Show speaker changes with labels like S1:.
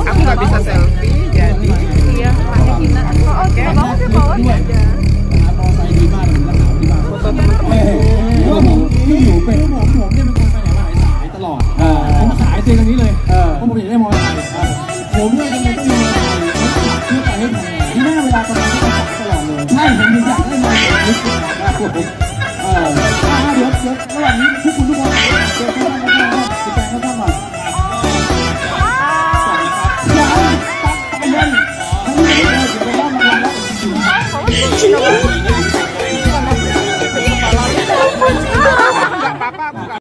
S1: aku nggak bisa selfie, jadi
S2: iya makanya kita oke bawa sih bawa aja
S1: foto teman-teman.
S3: ที่อยู่เป็นผมเนี่ยเป็นคนไปไหนมาไหนสายตลอดผมขายเตียงตรงนี้เลยเพราะผมอยากได้มอเตอร์ไซค์ผมเนี่ยทำไมต้องมีมอเตอร์ไซค์เพื่อไปให้ทำงานที่หน้าเวลาประมาณที่เราตลอดเลยใช่ผมอยากได้มอเตอร์ไซค์เดี๋ยวระหว่างนี้พวกคุณ